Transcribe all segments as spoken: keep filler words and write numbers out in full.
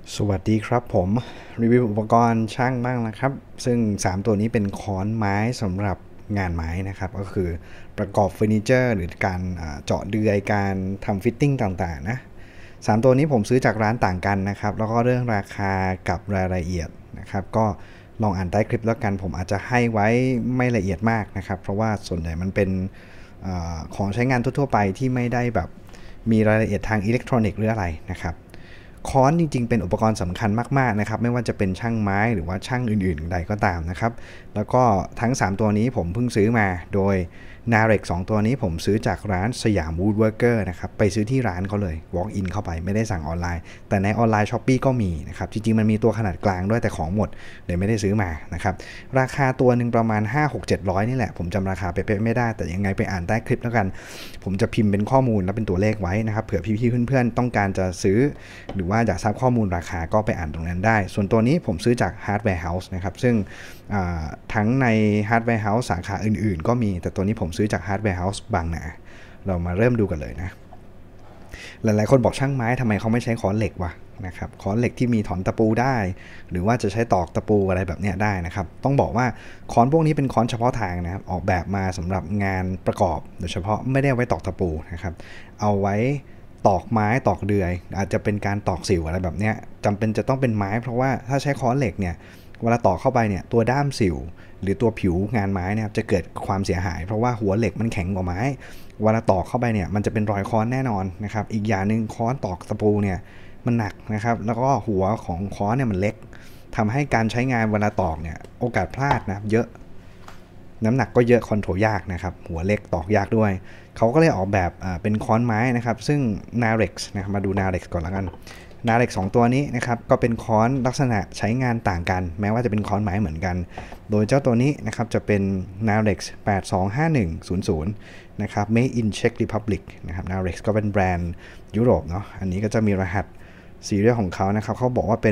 สวัสดีครับผมรีวิวอุปกรณ์ช่างบ้างนะครับซึ่งสามตัวนี้เป็นค้อนไม้สำหรับงานไม้นะครับก็คือประกอบเฟอร์นิเจอร์หรือการเจาะเดือยการทำฟิตติ้งต่างๆนะสามตัวนี้ผมซื้อจากร้านต่างกันนะครับแล้วก็เรื่องราคากับรายละเอียดนะครับก็ลองอ่านใต้คลิปแล้วกันผมอาจจะให้ไว้ไม่ละเอียดมากนะครับเพราะว่าส่วนใหญ่มันเป็นอของใช้งานทั่วๆไปที่ไม่ได้แบบมีรายละเอียดทางอิเล็กทรอนิกส์หรืออะไรนะครับค้อนจริงๆเป็นอุปกรณ์สำคัญมากๆนะครับไม่ว่าจะเป็นช่างไม้หรือว่าช่างอื่นๆใดก็ตามนะครับแล้วก็ทั้งสามตัวนี้ผมเพิ่งซื้อมาโดย Narex สองตัวนี้ผมซื้อจากร้านสยาม Woodworker นะครับไปซื้อที่ร้านเขาเลย walk in เข้าไปไม่ได้สั่งออนไลน์แต่ในออนไลน์ Shopee ก็มีนะครับจริงๆมันมีตัวขนาดกลางด้วยแต่ของหมดเลยไม่ได้ซื้อมานะครับราคาตัวหนึ่งประมาณ ห้า หก เจ็ดร้อย นี่แหละผมจำราคาเป๊ะๆไม่ได้แต่ยังไงไปอ่านใต้คลิปแล้วกันผมจะพิมพ์เป็นข้อมูลและเป็นตัวเลขไว้นะครับเผื่อพี่ๆเพื่อนๆต้องการจะซื้อหรือว่าอยากทราบข้อมูลราคาก็ไปอ่านตรงนั้นได้ส่วนตัวนี้ผมซื้อจาก Hardware House นะครับซึ่งทั้งใน Hardware House สาขาอื่นๆก็มีแต่ตัวนี้ผมซื้อจาก Hardware House บางนาเรามาเริ่มดูกันเลยนะหลายๆคนบอกช่างไม้ทำไมเขาไม่ใช้ค้อนเหล็กวะนะครับค้อนเหล็กที่มีถอนตะปูได้หรือว่าจะใช้ตอกตะปูอะไรแบบนี้ได้นะครับต้องบอกว่าค้อนพวกนี้เป็นค้อนเฉพาะทางนะครับออกแบบมาสำหรับงานประกอบโดยเฉพาะไม่ได้ไว้ตอกตะปูนะครับเอาไว้ตอกไม้ตอกเดือยอาจจะเป็นการตอกสิวอะไรแบบนี้จำเป็นจะต้องเป็นไม้เพราะว่าถ้าใช้ค้อนเหล็กเนี่ยเวลาตอกเข้าไปเนี่ยตัวด้ามสิวหรือตัวผิวงานไม้เนี่ยจะเกิดความเสียหายเพราะว่าหัวเหล็กมันแข็งกว่าไม้เวลาตอกเข้าไปเนี่ยมันจะเป็นรอยค้อนแน่นอนนะครับอีกอย่างหนึ่งค้อนตอกตะปูเนี่ยมันหนักนะครับแล้วก็หัวของค้อนเนี่ยมันเล็กทำให้การใช้งานเวลาตอกเนี่ยโอกาสพลาดนะเยอะน้ำหนักก็เยอะคอนโทรลยากนะครับหัวเล็กตอกยากด้วยเขาก็เลยออกแบบเป็นค้อนไม้นะครับซึ่ง Narex นะครับมาดู Narex ก่อนแล้วกัน Narex สองตัวนี้นะครับก็เป็นค้อนลักษณะใช้งานต่างกันแม้ว่าจะเป็นค้อนไม้เหมือนกันโดยเจ้าตัวนี้นะครับจะเป็น Narex แปด สอง ห้า หนึ่ง ศูนย์ ศูนย์นะครับ Made in Czech Republic นะครับ Narex ก็เป็นแบรนด์ยุโรปเนาะอันนี้ก็จะมีรหัสซีเรียลของเขานะครับเขาบอกว่าเป็น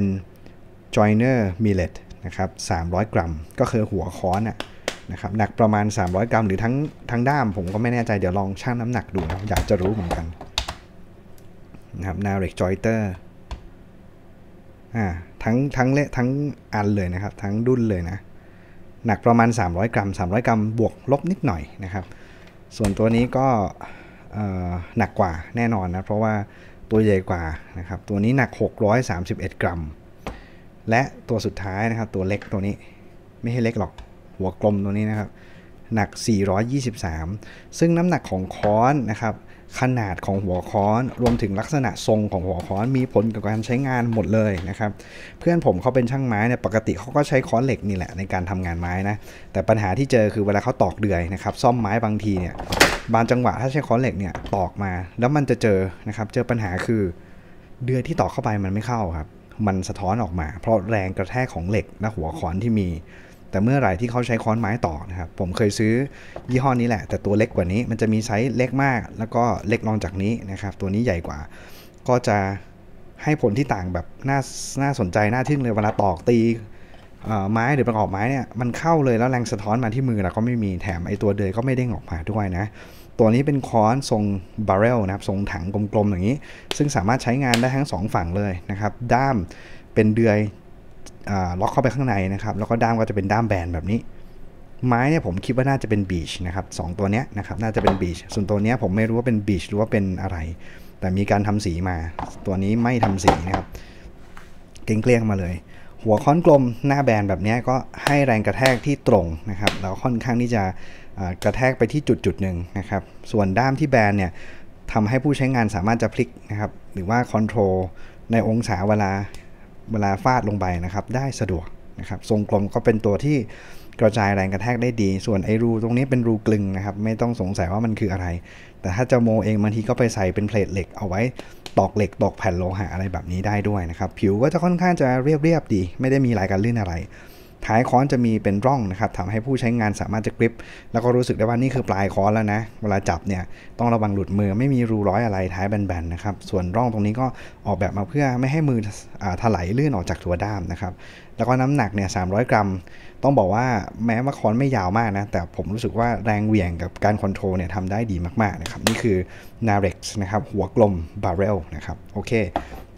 Joiner Millet นะครับสามร้อยกรัมก็คือหัวค้อนอะนะครับหนักประมาณสามร้อยกรัมหรือทั้งทั้งด้ามผมก็ไม่แน่ใจเดี๋ยวลองชั่งน้ำหนักดูนะอยากจะรู้เหมือนกันนะครับ Narex Joiner อ่าทั้งทั้งเละทั้งอันเลยนะครับทั้งดุ้นเลยนะหนักประมาณสามร้อยกรัมสามร้อยกรัมบวกลบนิดหน่อยนะครับส่วนตัวนี้ก็หนักกว่าแน่นอนนะเพราะว่าตัวใหญ่กว่านะครับตัวนี้หนักหกร้อยสามสิบเอ็ดกรัมและตัวสุดท้ายนะครับตัวเล็กตัวนี้ไม่ให้เล็กหรอกหัวกลมตัวนี้นะครับหนักสี่ร้อยยี่สิบสามซึ่งน้ำหนักของค้อนนะครับขนาดของหัวค้อนรวมถึงลักษณะทรงของหัวค้อนมีผลกับการใช้งานหมดเลยนะครับเพื่อนผมเขาเป็นช่างไม้เนี่ยปกติเขาก็ใช้ค้อนเหล็กนี่แหละในการทำงานไม้นะแต่ปัญหาที่เจอคือเวลาเขาตอกเดือยนะครับซ่อมไม้บางทีเนี่ยบางจังหวะถ้าใช้ค้อนเหล็กเนี่ยตอกมาแล้วมันจะเจอนะครับเจอปัญหาคือเดือยที่ตอกเข้าไปมันไม่เข้าครับมันสะท้อนออกมาเพราะแรงกระแทกของเหล็กและหัวค้อนที่มีแต่เมื่อไหร่ที่เขาใช้ค้อนไม้ต่อนะครับผมเคยซื้อยี่ห้อนี้แหละแต่ตัวเล็กกว่านี้มันจะมีไซส์เล็กมากแล้วก็เล็กรองจากนี้นะครับตัวนี้ใหญ่กว่าก็จะให้ผลที่ต่างแบบน่าน่าสนใจน่าทึ่งเลยเวลาตอกตีไม้หรือประกอบไม้เนี่ยมันเข้าเลยแล้วแรงสะท้อนมาที่มือเราก็ไม่มีแถมไอตัวเดือยก็ไม่เด้งออกมาด้วยนะตัวนี้เป็นค้อนทรงบาร์เรลนะครับทรงถังกลมๆอย่างนี้ซึ่งสามารถใช้งานได้ทั้งสองฝั่งเลยนะครับด้ามเป็นเดือยล็อกเข้าไปข้างในนะครับแล้วก็ด้ามก็จะเป็นด้ามแบนแบบนี้ไม้เนี่ยผมคิดว่าน่าจะเป็นบีชนะครับสองตัวเนี้ยนะครับน่าจะเป็นบีชส่วนตัวเนี้ยผมไม่รู้ว่าเป็นบีชหรือว่าเป็นอะไรแต่มีการทำสีมาตัวนี้ไม่ทำสีนะครับเกลี้ยงๆมาเลยหัวค้อนกลมหน้าแบนแบบนี้ก็ให้แรงกระแทกที่ตรงนะครับแล้วค่อนข้างที่จะกระแทกไปที่จุดจุดหนึ่งนะครับส่วนด้ามที่แบนเนี่ยทำให้ผู้ใช้งานสามารถจะพลิกนะครับหรือว่าคอนโทรลในองศาเวลาเวลาฟาดลงไปนะครับได้สะดวกนะครับทรงกลมก็เป็นตัวที่กระจายแรงกระแทกได้ดีส่วนไอ้รูตรงนี้เป็นรูกลึงนะครับไม่ต้องสงสัยว่ามันคืออะไรแต่ถ้าจะโมเองบางทีก็ไปใส่เป็นเพลทเหล็กเอาไว้ตอกเหล็กตอกแผ่นโลหะอะไรแบบนี้ได้ด้วยนะครับผิวก็จะค่อนข้างจะเรียบๆดีไม่ได้มีลายการลื่นอะไรท้ายค้อนจะมีเป็นร่องนะครับทำให้ผู้ใช้งานสามารถจะกริปแล้วก็รู้สึกได้ว่านี่คือปลายค้อนแล้วนะเวลาจับเนี่ยต้องระวังหลุดมือไม่มีรูร้อยอะไรท้ายแบนๆนะครับส่วนร่องตรงนี้ก็ออกแบบมาเพื่อไม่ให้มือถลายลื่นออกจากตัวด้ามนะครับแล้วก็น้ำหนักเนี่ยสามร้อยกรัมต้องบอกว่าแม้ว่าค้อนไม่ยาวมากนะแต่ผมรู้สึกว่าแรงเหวี่ยงกับการคอนโทรลเนี่ยทำได้ดีมากๆนะครับนี่คือ Narex นะครับหัวกลม Barrel นะครับโอเค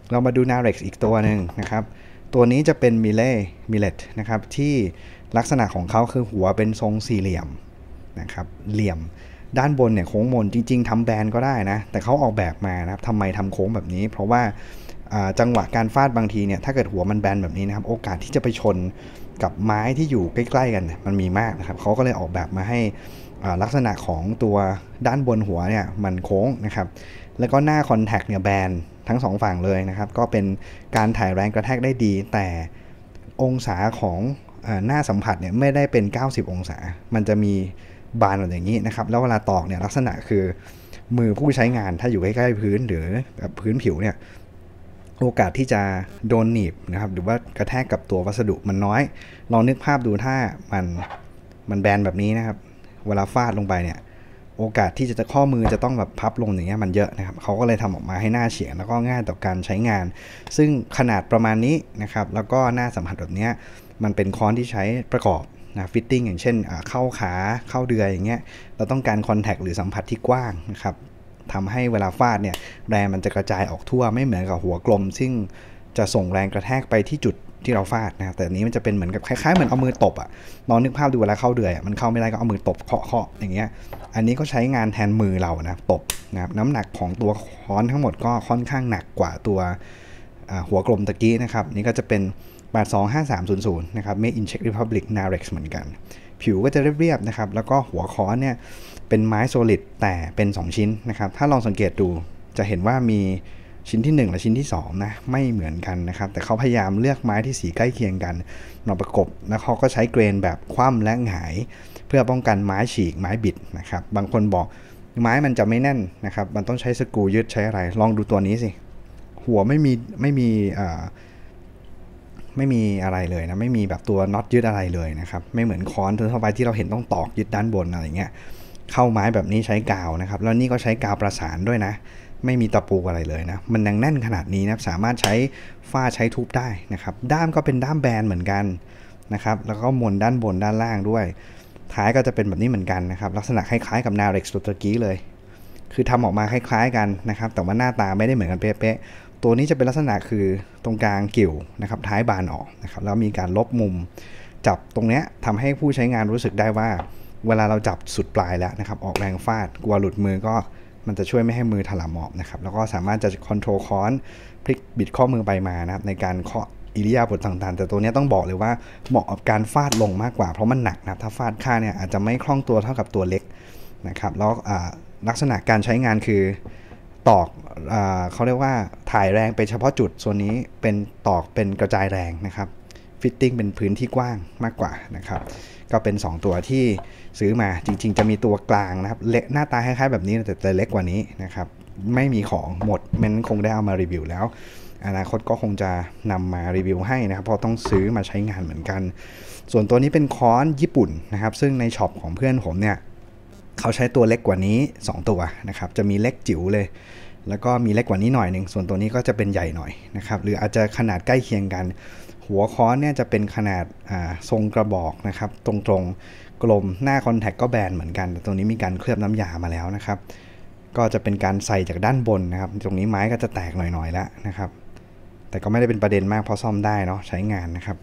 เรามาดู Narex อีกตัวหนึ่งนะครับตัวนี้จะเป็น Millet Millet นะครับที่ลักษณะของเขาคือหัวเป็นทรงสี่เหลี่ยมนะครับเหลี่ยมด้านบนเนี่ยโค้งมนจริงๆทำแบนก็ได้นะแต่เขาออกแบบมานะครับทำไมทำโค้งแบบนี้เพราะว่าจังหวะการฟาดบางทีเนี่ยถ้าเกิดหัวมันแบนแบบนี้นะครับโอกาสที่จะไปชนกับไม้ที่อยู่ใกล้ๆกันมันมีมากนะครับเขาก็เลยออกแบบมาให้ลักษณะของตัวด้านบนหัวเนี่ยมันโค้งนะครับแล้วก็หน้าคอนแทคเนี่ยแบนทั้งสองฝั่งเลยนะครับก็เป็นการถ่ายแรงกระแทกได้ดีแต่องศาของหน้าสัมผัสเนี่ยไม่ได้เป็นเก้าสิบองศามันจะมีบานแบบอย่างนี้นะครับแล้วเวลาตอกเนี่ยลักษณะคือมือผู้ใช้งานถ้าอยู่ใกล้ๆพื้นหรือพื้นผิวเนี่ยโอกาสที่จะโดนหนีบนะครับหรือว่ากระแทกกับตัววัสดุมันน้อยลองนึกภาพดูถ้ามันมันแบนแบบนี้นะครับเวลาฟาดลงไปเนี่ยโอกาสที่จะข้อมือจะต้องแบบพับลงอย่างเงี้ยมันเยอะนะครับเขาก็เลยทำออกมาให้หน้าเฉียงแล้วก็ง่ายต่อการใช้งานซึ่งขนาดประมาณนี้นะครับแล้วก็หน้าสัมผัสแบบนี้มันเป็นค้อนที่ใช้ประกอบนะฟิตติ้งอย่างเช่นเข้าขาเข้าเดือยอย่างเงี้ยเราต้องการคอนแทคหรือสัมผัสที่กว้างนะครับทำให้เวลาฟาดเนี่ยแรงมันจะกระจายออกทั่วไม่เหมือนกับหัวกลมซึ่งจะส่งแรงกระแทกไปที่จุดที่เราฟาดนะครับแต่อันนี้มันจะเป็นเหมือนกับคล้ายๆเหมือนเอามือตบอ่ะลองนึกภาพดูเวลาเข้าเดือยมันเข้าไม่ได้ก็เอามือตบเคาะๆอย่างเงี้ยอันนี้ก็ใช้งานแทนมือเรานะตบนะครับน้ำหนักของตัวค้อนทั้งหมดก็ค่อนข้างหนักกว่าตัวหัวกลมตะกี้นะครับนี่ก็จะเป็นแปดสองห้าสามศูนย์ศูนย์นะครับ Made in Czech Republic Narex เหมือนกันผิวก็จะเรียบๆนะครับแล้วก็หัวค้อนเนี่ยเป็นไม้โซลิดแต่เป็นสองชิ้นนะครับถ้าลองสังเกตดูจะเห็นว่ามีชิ้นที่หนึ่งและชิ้นที่สองนะไม่เหมือนกันนะครับแต่เขาพยายามเลือกไม้ที่สีใกล้เคียงกันมาประกบแล้วเขาก็ใช้เกรนแบบคว่ำและหงายเพื่อป้องกันไม้ฉีกไม้บิดนะครับบางคนบอกไม้มันจะไม่แน่นนะครับมันต้องใช้สกรูยึดใช้อะไรลองดูตัวนี้สิหัวไม่มีไม่มีอ่าไม่มีอะไรเลยนะไม่มีแบบตัวน็อตยึดอะไรเลยนะครับไม่เหมือนค้อนทั่วไปที่เราเห็นต้องตอกยึดด้านบนอะไรเงี้ยเข้าไม้แบบนี้ใช้กาวนะครับแล้วนี่ก็ใช้กาวประสานด้วยนะไม่มีตะปูอะไรเลยนะมันยังแน่นขนาดนี้นะสามารถใช้ฟาดใช้ทุบได้นะครับด้ามก็เป็นด้ามแบนเหมือนกันนะครับแล้วก็มนด้านบนด้านล่างด้วยท้ายก็จะเป็นแบบนี้เหมือนกันนะครับลักษณะคล้ายๆกับ Narex ตัวตะกี้เลยคือทำออกมาคล้ายๆกันนะครับแต่ว่าหน้าตาไม่ได้เหมือนกันเป๊ะๆตัวนี้จะเป็นลักษณะคือตรงกลางกิ่วนะครับท้ายบานออกนะครับแล้วมีการลบมุมจับตรงนี้ทำให้ผู้ใช้งานรู้สึกได้ว่าเวลาเราจับสุดปลายแล้วนะครับออกแรงฟาดกลัวหลุดมือก็มันจะช่วยไม่ให้มือถลำออกนะครับแล้วก็สามารถจะคอนโทรลค้อนพลิกบิดข้อมือไปมานะครับในการเคาะอิริยาบถต่างๆแต่ตัวนี้ต้องบอกเลยว่าเหมาะกับการฟาดลงมากกว่าเพราะมันหนักนะถ้าฟาดข้างเนี่ยอาจจะไม่คล่องตัวเท่ากับตัวเล็กนะครับแล้วลักษณะการใช้งานคือตอกเขาเรียกว่าถ่ายแรงไปเฉพาะจุดส่วนนี้เป็นตอกเป็นกระจายแรงนะครับฟิตติ้งเป็นพื้นที่กว้างมากกว่านะครับก็เป็นสองตัวที่ซื้อมาจริงๆจะมีตัวกลางนะครับเล็กหน้าตาคล้ายๆแบบนี้แต่แต่เล็กกว่านี้นะครับไม่มีของหมดมันคงได้เอามารีวิวแล้วอนาคตก็คงจะนำมารีวิวให้นะครับเพราะต้องซื้อมาใช้งานเหมือนกันส่วนตัวนี้เป็นค้อนญี่ปุ่นนะครับซึ่งในช็อปของเพื่อนผมเนี่ยเขาใช้ตัวเล็กกว่านี้สองตัวนะครับจะมีเล็กจิ๋วเลยแล้วก็มีเล็กกว่านี้หน่อยนึงส่วนตัวนี้ก็จะเป็นใหญ่หน่อยนะครับหรืออาจจะขนาดใกล้เคียงกันหัวค้อนเนี่ยจะเป็นขนาดทรงกระบอกนะครับตรงๆกลมหน้าคอนแทคก็แบนเหมือนกันแต่ตรงนี้มีการเคลือบน้ำยามาแล้วนะครับก็จะเป็นการใส่จากด้านบนนะครับตรงนี้ไม้ก็จะแตกหน่อยๆแล้วนะครับแต่ก็ไม่ได้เป็นประเด็นมากเพราะซ่อมได้เนาะใช้งานนะครับ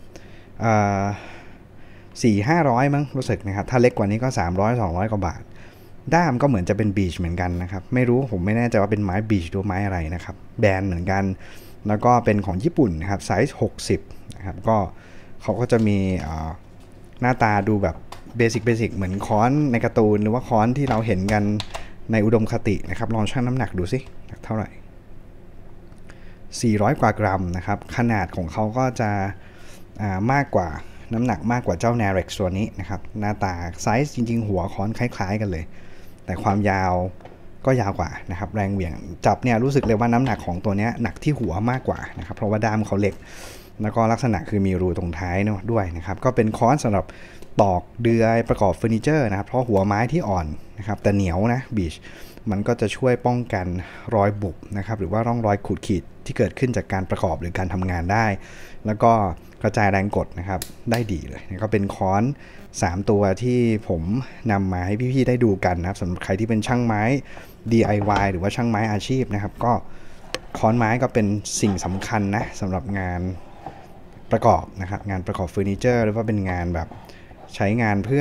สี่ห้าร้อยมั้งรู้สึกนะครับถ้าเล็กกว่านี้ก็สามร้อย สองร้อยกว่าบาทด้ามก็เหมือนจะเป็นบีชเหมือนกันนะครับไม่รู้ผมไม่แน่ใจว่าเป็นไม้บีชหรือไม้อะไรนะครับแบนเหมือนกันแล้วก็เป็นของญี่ปุ่นนะครับไซส์หกสิบนะครับก็เขาก็จะมีหน้าตาดูแบบเบสิกเบสิกเหมือนค้อนในการ์ตูนหรือว่าค้อนที่เราเห็นกันในอุดมคตินะครับลองชั่งน้ำหนักดูสิเท่าไหร่สี่ร้อยกว่ากรัมนะครับขนาดของเขาก็จะมากกว่าน้ำหนักมากกว่าเจ้า Narex ตัวนี้นะครับหน้าตาไซส์จริงๆหัวค้อนคล้ายๆกันเลยแต่ความยาวก็ยาวกว่านะครับแรงเหวี่ยงจับเนี่ยรู้สึกเลยว่าน้ำหนักของตัวนี้หนักที่หัวมากกว่านะครับเพราะว่าด้ามเขาเล็กแล้วก็ลักษณะคือมีรูตรงท้ายด้วยนะครับก็เป็นค้อนสำหรับตอกเดือยประกอบเฟอร์นิเจอร์นะครับเพราะหัวไม้ที่อ่อนนะครับแต่เหนียวนะบีชมันก็จะช่วยป้องกันรอยบุบนะครับหรือว่าร่องรอยขูดขีดที่เกิดขึ้นจากการประกอบหรือการทำงานได้แล้วก็กระจายแรงกดนะครับได้ดีเลยก็เป็นค้อนสามตัวที่ผมนำมาให้พี่ๆได้ดูกันนะครับสำหรับใครที่เป็นช่างไม้ ดี ไอ วาย หรือว่าช่างไม้อาชีพนะครับก็ค้อนไม้ก็เป็นสิ่งสำคัญนะสำหรับงานประกอบนะครับงานประกอบเฟอร์นิเจอร์หรือว่าเป็นงานแบบใช้งานเพื่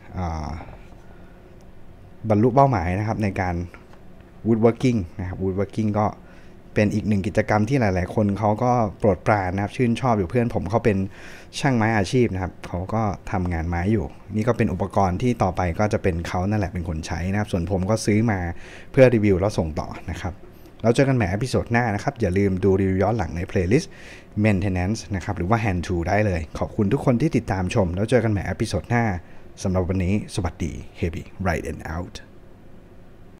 อบรรลุเป้าหมายนะครับในการ woodworking นะครับ woodworking ก็เป็นอีกหนึ่งกิจกรรมที่หลายๆคนเขาก็โปรดปรานนะครับชื่นชอบอยู่เพื่อนผมเขาเป็นช่างไม้อาชีพนะครับเขาก็ทำงานไม้อยู่นี่ก็เป็นอุปกรณ์ที่ต่อไปก็จะเป็นเขานั่นแหละเป็นคนใช้นะครับส่วนผมก็ซื้อมาเพื่อรีวิวแล้วส่งต่อนะครับแล้วเจอกันใหม่เอพิโซดหน้านะครับอย่าลืมดูรีวิวย้อนหลังใน playlist maintenance นะครับหรือว่า hand tool ได้เลยขอบคุณทุกคนที่ติดตามชมแล้วเจอกันใหม่เอพิโซดหน้าสำหรับวันนี้สวัสดี Heavy Right and Out